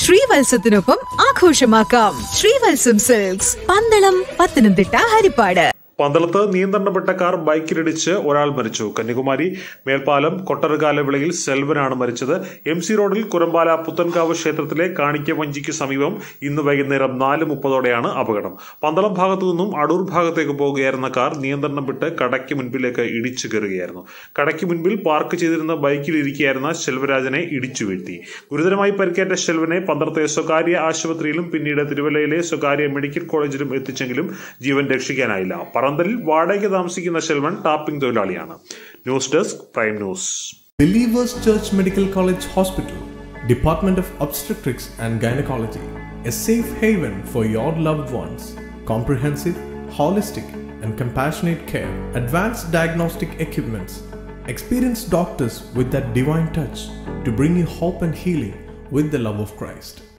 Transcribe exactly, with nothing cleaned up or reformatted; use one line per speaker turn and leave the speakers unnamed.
ശ്രീവത്സത്തിനൊപ്പം ആഘോഷമാക്കാം. ശ്രീവത്സം സിൽക്സ്, പന്തളം, പത്തനംതിട്ട, ഹരിപ്പാട്.
പന്തളത്ത് നിയന്ത്രണപ്പെട്ട കാർ ബൈക്കിലിടിച്ച് ഒരാൾ മരിച്ചു. കന്യാകുമാരി മേൽപ്പാലം കൊട്ടറുകാല വിളയിൽ സെൽവനാണ് മരിച്ചത്. എം സി റോഡിൽ കുരമ്പാല പുത്തൻകാവ് ക്ഷേത്രത്തിലെ കാണിക്കവഞ്ചിക്ക് സമീപം ഇന്ന് വൈകുന്നേരം നാല് മുപ്പതോടെയാണ് അപകടം. പന്തളം ഭാഗത്തു നിന്നും അടൂർ ഭാഗത്തേക്ക് പോകുകയായിരുന്ന കാർ നിയന്ത്രണം വിട്ട് കടയ്ക്ക് മുൻപിലേക്ക് ഇടിച്ചു കയറുകയായിരുന്നു. കടയ്ക്ക് മുൻപിൽ പാർക്ക് ചെയ്തിരുന്ന ബൈക്കിൽ ഇരിക്കുകയായിരുന്ന ശെൽവരാജനെ ഇടിച്ചു വീഴ്ത്തി. ഗുരുതരമായി പരിക്കേറ്റ ശെൽവനെ പന്തളത്തെ സ്വകാര്യ ആശുപത്രിയിലും പിന്നീട് തിരുവല്ലയിലെ സ്വകാര്യ മെഡിക്കൽ കോളേജിലും എത്തിച്ചെങ്കിലും ജീവൻ രക്ഷിക്കാനായില്ല. പറന്തലിൽ വാടകയ്ക്ക് താമസിക്കുന്ന ശെൽവൻ ടാപ്പിംഗ് തൊഴിലാളിയാണ്. News desk, prime news.
Believers Church Medical College Hospital, Department of Obstetrics and Gynecology, a safe haven for your loved ones. Comprehensive, holistic and compassionate care, advanced diagnostic equipments, experienced doctors with that divine touch to bring you hope and healing with the love of Christ.